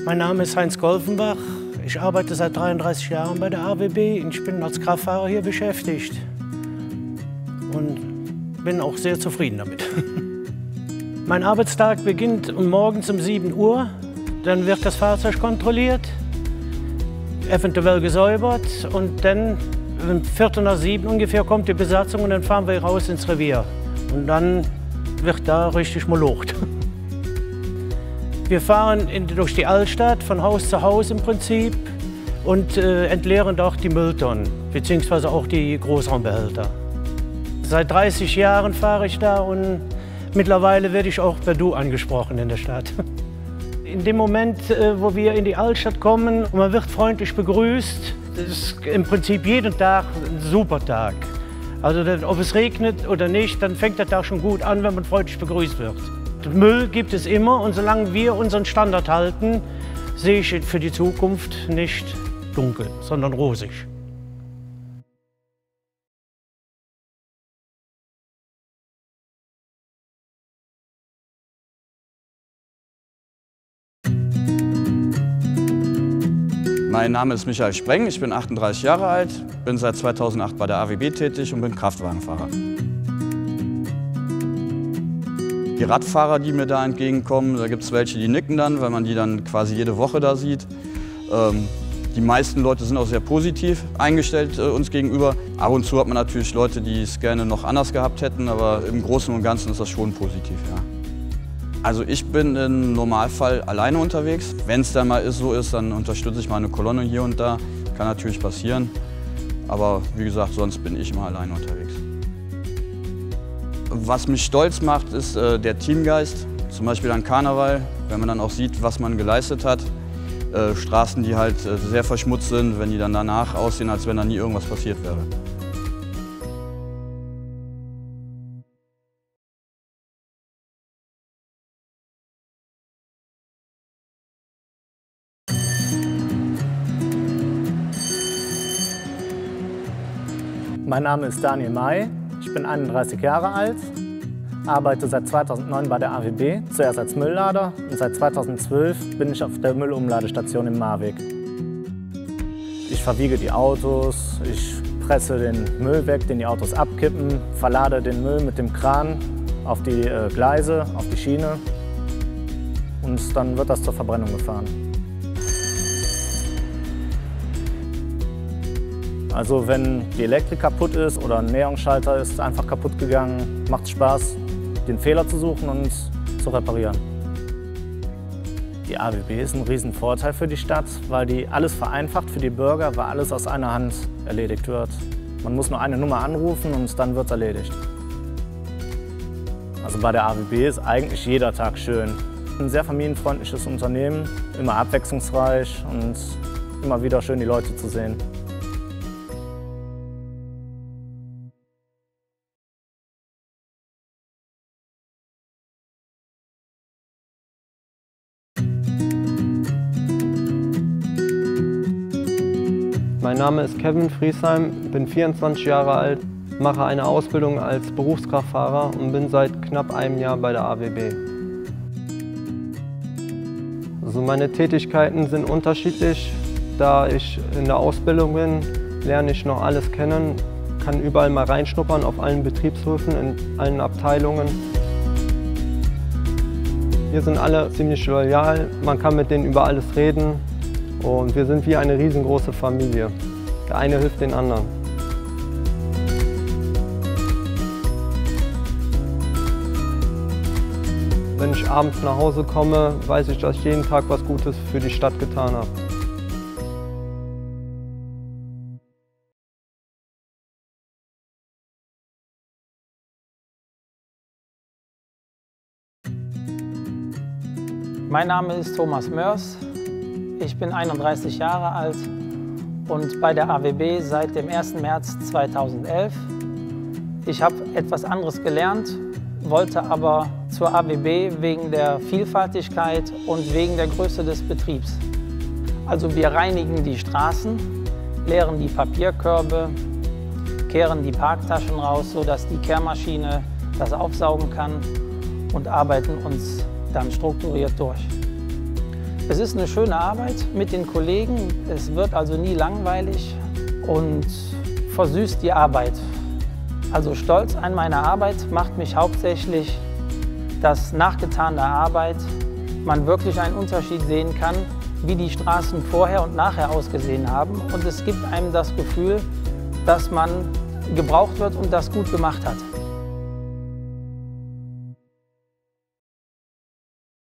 Mein Name ist Heinz Golfenbach. Ich arbeite seit 33 Jahren bei der AWB und ich bin als Kraftfahrer hier beschäftigt. Und bin auch sehr zufrieden damit. Mein Arbeitstag beginnt morgens um 7 Uhr. Dann wird das Fahrzeug kontrolliert, eventuell gesäubert und dann um 6:45 ungefähr kommt die Besatzung und dann fahren wir raus ins Revier. Und dann wird da richtig molocht. Wir fahren durch die Altstadt, von Haus zu Haus im Prinzip und entleeren dort die Mülltonnen, beziehungsweise auch die Großraumbehälter. Seit 30 Jahren fahre ich da und mittlerweile werde ich auch per Du angesprochen in der Stadt. In dem Moment, wo wir in die Altstadt kommen und man wird freundlich begrüßt, das ist im Prinzip jeden Tag ein super Tag. Also ob es regnet oder nicht, dann fängt der Tag schon gut an, wenn man freundlich begrüßt wird. Müll gibt es immer und solange wir unseren Standard halten, sehe ich für die Zukunft nicht dunkel, sondern rosig. Mein Name ist Michael Spreng, ich bin 38 Jahre alt, bin seit 2008 bei der AWB tätig und bin Kraftwagenfahrer. Die Radfahrer, die mir da entgegenkommen, da gibt es welche, die nicken dann, weil man die dann quasi jede Woche da sieht. Die meisten Leute sind auch sehr positiv eingestellt uns gegenüber. Ab und zu hat man natürlich Leute, die es gerne noch anders gehabt hätten, aber im Großen und Ganzen ist das schon positiv, ja. Also ich bin im Normalfall alleine unterwegs. Wenn es dann mal so ist, dann unterstütze ich mal eine Kolonne hier und da. Kann natürlich passieren, aber wie gesagt, sonst bin ich immer alleine unterwegs. Was mich stolz macht, ist der Teamgeist. Zum Beispiel an Karneval, wenn man dann auch sieht, was man geleistet hat. Straßen, die halt sehr verschmutzt sind, wenn die dann danach aussehen, als wenn da nie irgendwas passiert wäre. Mein Name ist Daniel May, ich bin 31 Jahre alt, arbeite seit 2009 bei der AWB, zuerst als Mülllader und seit 2012 bin ich auf der Müllumladestation in Marwig. Ich verwiege die Autos, ich presse den Müll weg, den die Autos abkippen, verlade den Müll mit dem Kran auf die Gleise, auf die Schiene und dann wird das zur Verbrennung gefahren. Also wenn die Elektrik kaputt ist oder ein Näherungsschalter ist einfach kaputt gegangen, macht es Spaß, den Fehler zu suchen und zu reparieren. Die AWB ist ein Riesenvorteil für die Stadt, weil die alles vereinfacht für die Bürger, weil alles aus einer Hand erledigt wird. Man muss nur eine Nummer anrufen und dann wird es erledigt. Also bei der AWB ist eigentlich jeder Tag schön. Ein sehr familienfreundliches Unternehmen, immer abwechslungsreich und immer wieder schön die Leute zu sehen. Mein Name ist Kevin Friesheim, bin 24 Jahre alt, mache eine Ausbildung als Berufskraftfahrer und bin seit knapp einem Jahr bei der AWB. Also meine Tätigkeiten sind unterschiedlich. Da ich in der Ausbildung bin, lerne ich noch alles kennen, kann überall mal reinschnuppern auf allen Betriebshöfen, in allen Abteilungen. Wir sind alle ziemlich loyal, man kann mit denen über alles reden. Und wir sind wie eine riesengroße Familie. Der eine hilft den anderen. Wenn ich abends nach Hause komme, weiß ich, dass ich jeden Tag was Gutes für die Stadt getan habe. Mein Name ist Thomas Mörs. Ich bin 31 Jahre alt und bei der AWB seit dem 1. März 2011. Ich habe etwas anderes gelernt, wollte aber zur AWB wegen der Vielfaltigkeit und wegen der Größe des Betriebs. Also wir reinigen die Straßen, leeren die Papierkörbe, kehren die Parktaschen raus, sodass die Kehrmaschine das aufsaugen kann und arbeiten uns dann strukturiert durch. Es ist eine schöne Arbeit mit den Kollegen. Es wird also nie langweilig und versüßt die Arbeit. Also stolz an meine Arbeit macht mich hauptsächlich, dass nach getaner Arbeit man wirklich einen Unterschied sehen kann, wie die Straßen vorher und nachher ausgesehen haben. Und es gibt einem das Gefühl, dass man gebraucht wird und das gut gemacht hat.